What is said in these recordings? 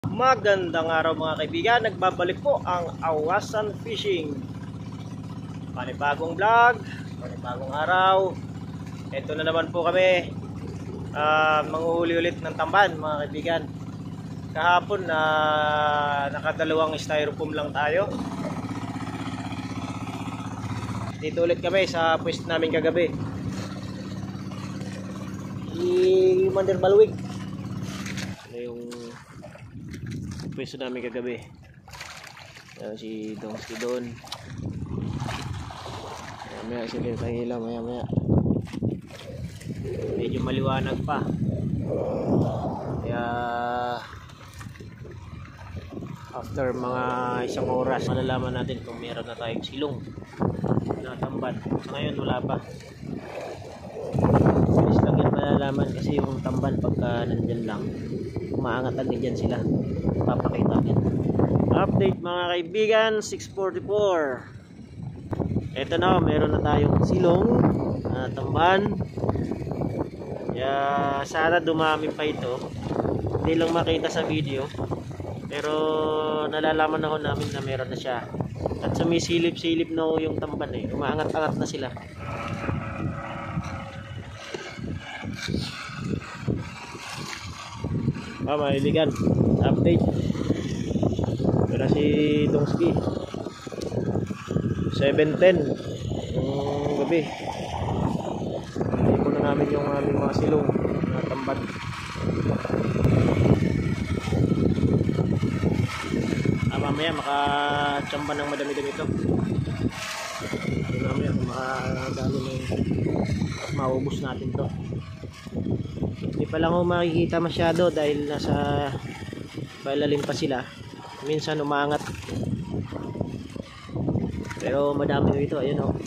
Magandang araw mga kaibigan, nagbabalik po ang Awasan Fishing. Panibagong vlog, panibagong araw. Ito na naman po kami, manguhuli ulit ng tamban mga kaibigan. Kahapon nakadalawang styrofoam lang tayo. Dito ulit kami sa pwesto namin kagabi, Mandir Balwig. Ano yung pwesto namin kagabi? Si Dongski doon. Maya sila yung ilaw, maya medyo maliwanag pa, kaya after mga isang oras malalaman natin kung meron na tayong silong na tamban. Sa ngayon wala pa, bilis lang yan malalaman kasi yung tamban pagka nandyan lang umaangat agad dyan sila, papakita agad. Update mga kaibigan, 6:44. Eto na, meron na tayong silong na tamban. Kaya sana dumami pa ito, hindi lang makita sa video, pero nalalaman na ho namin na meron na siya. At sumisilip-silip na ho yung tamban eh, umaangat-angat na sila. Mahiligan, update. Pero si Dongski 7:10 yung gabi, hindi po na namin yung aming mga silong na tamban. Mamaya makachamba ng madami-dami ito. Mamaya makadalo na yung maubos natin to. Hindi pa lang ako makikita masyado dahil nasa bailalim pa sila. Minsan umangat, pero madami ito. Ayun oh,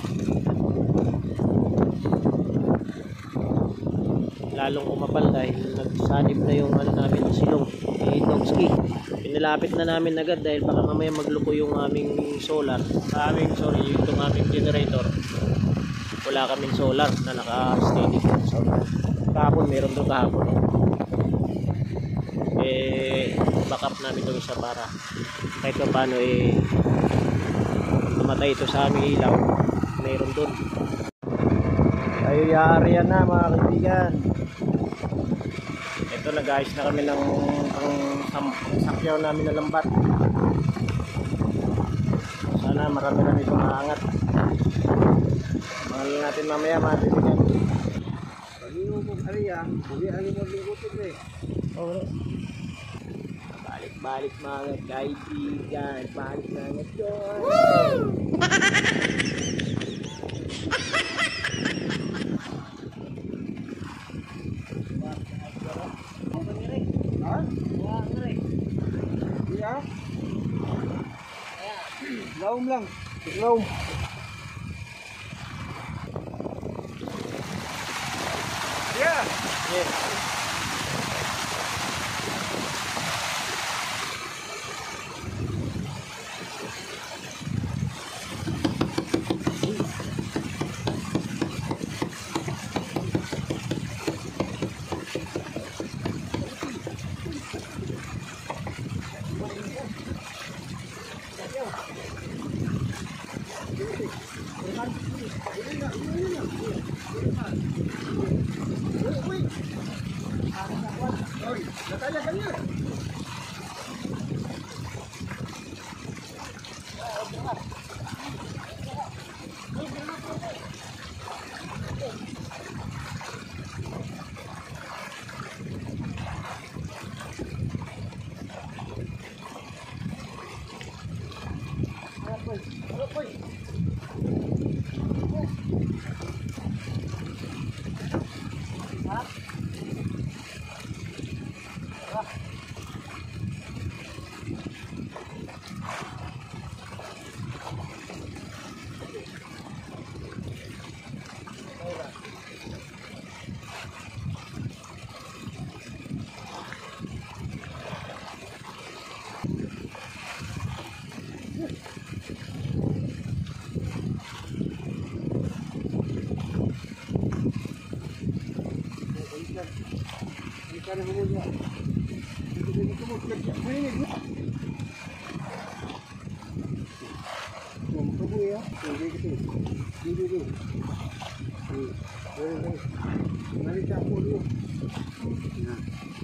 lalong umapal dahil nagsanib na yung ano namin, silong ni Dongski. Pinalapit na namin agad dahil baka mamaya magluko yung aming solar, yung aming generator. Wala kaming solar na naka-steady. So, kahapon meron doon kahapon, backup namin itong isa para kahit pa paano namatay ito sa aming ilaw, meron doon. Tayo yaariyan na mga kaibigan. Ito, nag-ayos na kami ng sakyaw namin na lambat. Sana marami na nito maangat. Mahal natin mamaya mga kaibigan. Pag-inom kong ariya, hindi ano maglingkutin eh. Oo. Balik mga kaibigan, balik na ito. Laum lang. Laum. Yeah. Yeah. ya. Dulu. Boleh. Mari campur dulu. Nah.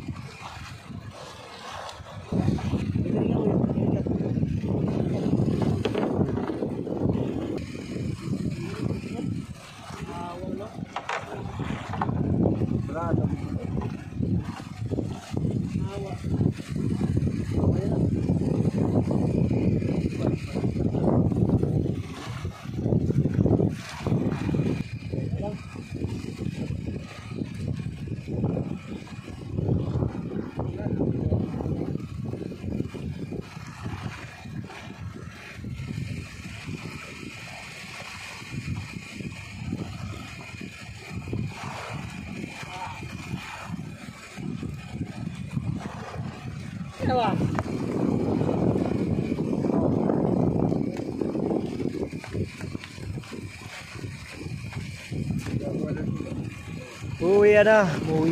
Berada. Bang. Uwi na.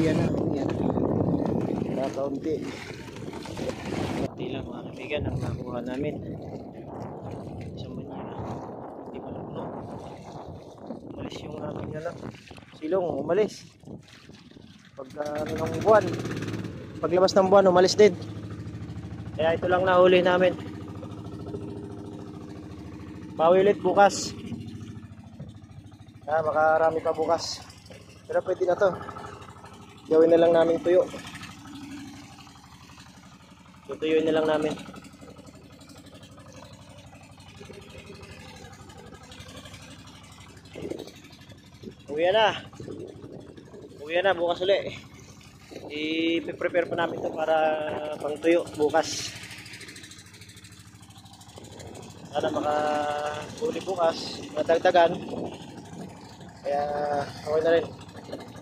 Kaunti. Kaunti lang mga kaibigan ang nakuha namin. Isang Manila. Hindi malablo. Umalis yung aking silong. Umalis. Ng buwan. Paglabas ng buwan, umalis din. Kaya ito lang nahuli namin. Bawi ulit bukas. Makarami pa bukas. Pero pwede na to. Gawin na lang namin tuyo. Tutuyuin na lang namin. Uwi na bukas ulit. I-prepare pa namin to para pang tuyo bukas. Sana makahuli bukas, madagdagan. Kaya okay na rin.